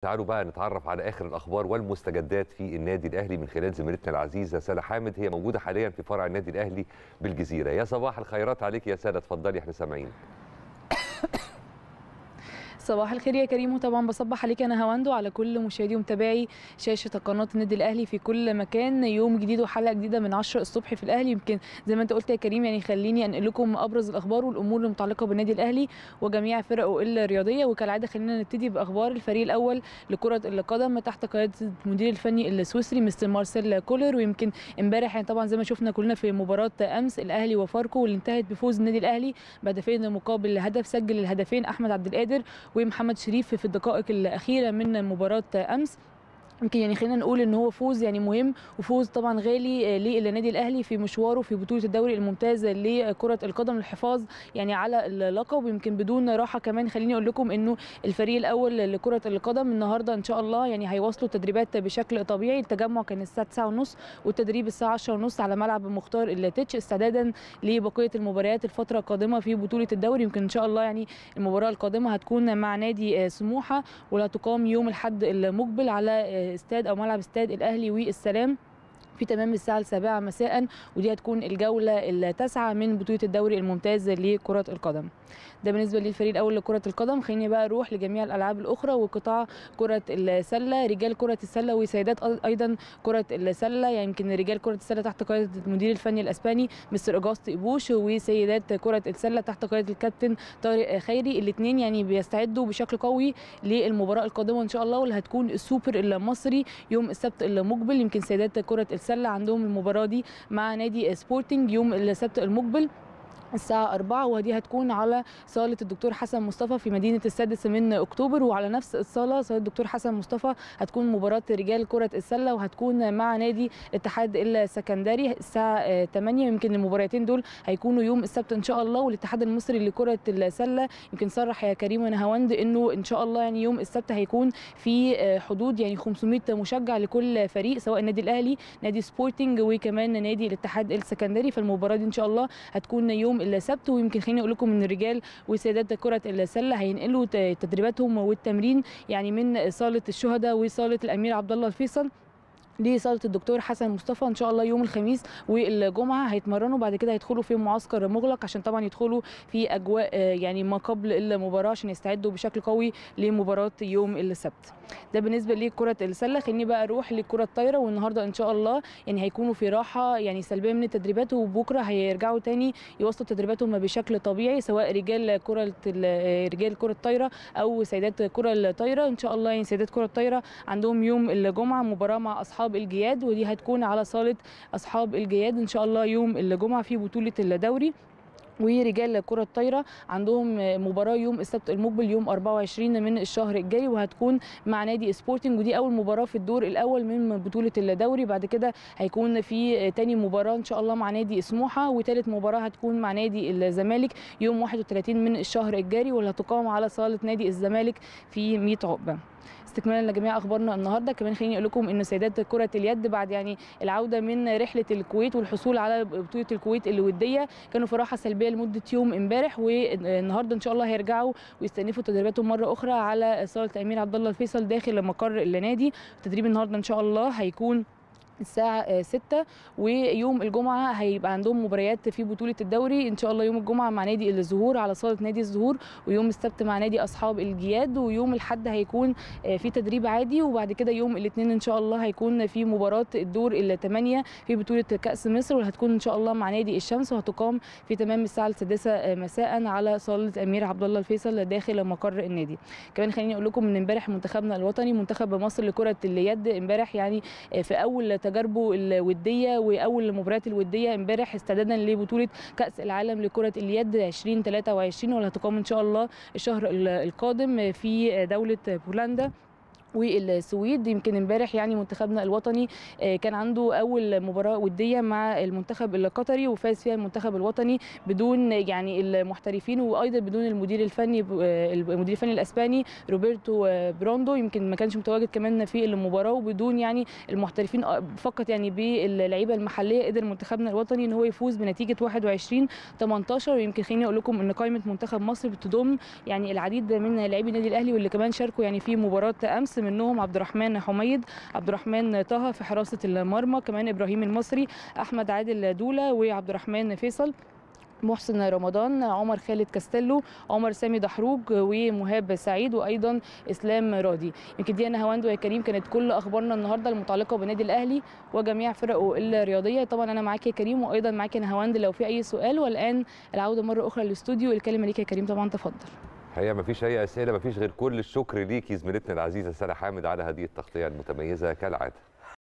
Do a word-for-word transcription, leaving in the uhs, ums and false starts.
تعالوا بقى نتعرف على اخر الاخبار والمستجدات في النادي الاهلي من خلال زميلتنا العزيزه ساله حامد، هي موجوده حاليا في فرع النادي الاهلي بالجزيره. يا صباح الخيرات عليك يا ساله، اتفضلي احنا سامعين. صباح الخير يا كريم، وطبعا بصبح عليك انا هواندو على كل مشاهدي ومتابعي شاشه قناه النادي الاهلي في كل مكان. يوم جديد وحلقه جديده من عشرة الصبح في الاهلي. يمكن زي ما انت قلت يا كريم، يعني خليني انقل لكم ابرز الاخبار والامور المتعلقه بالنادي الاهلي وجميع فرقه الرياضيه. وكالعاده خلينا نبتدي باخبار الفريق الاول لكره القدم تحت قياده المدير الفني السويسري مستر مارسيل كولر. ويمكن امبارح يعني طبعا زي ما شفنا كلنا في مباراه امس الاهلي وفاركو واللي انتهت بفوز النادي الاهلي بهدفين مقابل هدف. سجل الهدفين احمد عبد القادر ومحمد شريف في الدقائق الأخيرة من مباراة أمس. يمكن يعني خلينا نقول ان هو فوز يعني مهم وفوز طبعا غالي للنادي الاهلي في مشواره في بطوله الدوري الممتاز لكره القدم للحفاظ يعني على اللقب. ويمكن بدون راحه كمان خليني اقول لكم انه الفريق الاول لكره القدم النهارده ان شاء الله يعني هيواصلوا التدريبات بشكل طبيعي. التجمع كان الساعه تسعة وثلاثين والتدريب الساعه عشرة وثلاثين على ملعب مختار التتش استعدادا لبقيه المباريات الفتره القادمه في بطوله الدوري. يمكن ان شاء الله يعني المباراه القادمه هتكون مع نادي سموحه ولا تقام يوم الاحد المقبل على استاد او ملعب استاد الاهلي والسلام في تمام الساعه السابعة مساء، ودي هتكون الجوله التاسعه من بطوله الدوري الممتاز لكره القدم. ده بالنسبه للفريق الاول لكره القدم. خليني بقى اروح لجميع الالعاب الاخرى وقطاع كره السله، رجال كره السله وسيدات ايضا كره السله. يعني يمكن رجال كره السله تحت قياده المدير الفني الاسباني مستر اجاست ابوش، وسيدات كره السله تحت قياده الكابتن طارق خيري. الاثنين يعني بيستعدوا بشكل قوي للمباراه القادمه ان شاء الله واللي هتكون السوبر المصري يوم السبت المقبل. يمكن سيدات كره السله عندهم المباراه دي مع نادي سبورتنج يوم السبت المقبل الساعة أربعة، ودي هتكون على صالة الدكتور حسن مصطفى في مدينة السادس من أكتوبر. وعلى نفس الصالة صالة الدكتور حسن مصطفى هتكون مباراة رجال كرة السلة وهتكون مع نادي الاتحاد السكندري الساعة ثمانية. يمكن المباراتين دول هيكونوا يوم السبت إن شاء الله. والاتحاد المصري لكرة السلة يمكن صرح يا كريم ونهاوند إنه إن شاء الله يعني يوم السبت هيكون في حدود يعني خمسمائة مشجع لكل فريق سواء النادي الأهلي نادي سبورتنج وكمان نادي الاتحاد السكندري. فالمباراة دي إن شاء الله هتكون يوم السبت. ويمكن خليني اقول لكم ان الرجال وسيدات كره السله هينقلوا تدريباتهم والتمرين يعني من صاله الشهداء وصاله الامير عبد الله الفيصل لصاله الدكتور حسن مصطفى ان شاء الله يوم الخميس والجمعه. هيتمرنوا بعد كده هيدخلوا في معسكر مغلق عشان طبعا يدخلوا في اجواء يعني ما قبل المباراه عشان يستعدوا بشكل قوي لمباراه يوم السبت. ده بالنسبه لكره السله. خليني بقى اروح لكره الطايره، والنهارده ان شاء الله يعني هيكونوا في راحه يعني سلبيه من التدريبات، وبكره هيرجعوا تاني يواصلوا تدريباتهم بشكل طبيعي سواء رجال كره رجال كره الطايره او سيدات كره الطايره. ان شاء الله يعني سيدات كره الطايره عندهم يوم الجمعه مباراه مع اصحاب الجياد، ودي هتكون على صاله اصحاب الجياد ان شاء الله يوم الجمعه في بطوله الدوري. ورجال كرة الطايرة عندهم مباراة يوم السبت المقبل يوم أربعة وعشرين من الشهر الجاري وهتكون مع نادي سبورتنج، ودي أول مباراة في الدور الأول من بطولة الدوري. بعد كده هيكون في تاني مباراة إن شاء الله مع نادي سموحة، وثالث مباراة هتكون مع نادي الزمالك يوم واحد وثلاثين من الشهر الجاري واللي هتقام على صالة نادي الزمالك في مية عقبة. استكمالا لجميع اخبارنا النهارده كمان خليني اقول لكم ان سيدات كره اليد بعد يعني العوده من رحله الكويت والحصول على بطوله الكويت الوديه كانوا في راحه سلبيه لمده يوم امبارح، والنهارده ان شاء الله هيرجعوا ويستأنفوا تدريباتهم مره اخرى على صاله الامير عبد الله الفيصل داخل مقر النادي. التدريب النهارده ان شاء الله هيكون الساعة ستة، ويوم الجمعة هيبقى عندهم مباريات في بطولة الدوري إن شاء الله يوم الجمعة مع نادي الزهور على صالة نادي الزهور، ويوم السبت مع نادي أصحاب الجياد، ويوم الأحد هيكون في تدريب عادي، وبعد كده يوم الاثنين إن شاء الله هيكون في مباراة الدور الثمانية في بطولة كأس مصر واللي هتكون إن شاء الله مع نادي الشمس وهتقام في تمام الساعة السادسة مساء على صالة أمير عبد الله الفيصل داخل مقر النادي. كمان خليني أقول لكم إن امبارح منتخبنا الوطني منتخب مصر لكرة اليد امبارح يعني في أول تجاربه الوديه واول المباريات الوديه امبارح استعدادا لبطوله كاس العالم لكره اليد ألفين وثلاثة وعشرين واللي هتقام ان شاء الله الشهر القادم في دوله بولندا والسويد. يمكن امبارح يعني منتخبنا الوطني كان عنده اول مباراه وديه مع المنتخب القطري وفاز فيها المنتخب الوطني بدون يعني المحترفين وايضا بدون المدير الفني المدير الفني الاسباني روبرتو براندو، يمكن ما كانش متواجد كمان في المباراه، وبدون يعني المحترفين فقط يعني باللعيبه المحليه قدر منتخبنا الوطني ان هو يفوز بنتيجه واحد وعشرين ثمانية عشر. ويمكن خليني اقول لكم ان قائمه منتخب مصر بتضم يعني العديد من لاعبي النادي الاهلي واللي كمان شاركوا يعني في مباراه امس منهم عبد الرحمن حميد، عبد الرحمن طه في حراسه المرمى، كمان ابراهيم المصري، احمد عادل دوله، وعبد الرحمن فيصل، محسن رمضان، عمر خالد كاستيلو، عمر سامي دحروج، ومهاب سعيد، وايضا اسلام راضي. يمكن دي انا هواند ويا كريم كانت كل اخبارنا النهارده المتعلقه بالنادي الاهلي وجميع فرقه الرياضيه. طبعا انا معاك يا كريم، وايضا معاك انا هواند لو في اي سؤال. والان العوده مره اخرى للاستوديو، الكلمه ليك يا كريم، طبعا تفضل. الحقيقه ما فيش اي اسئله، ما فيش غير كل الشكر ليكي زميلتنا العزيزه ساره حامد على هذه التغطيه المتميزه كالعاده.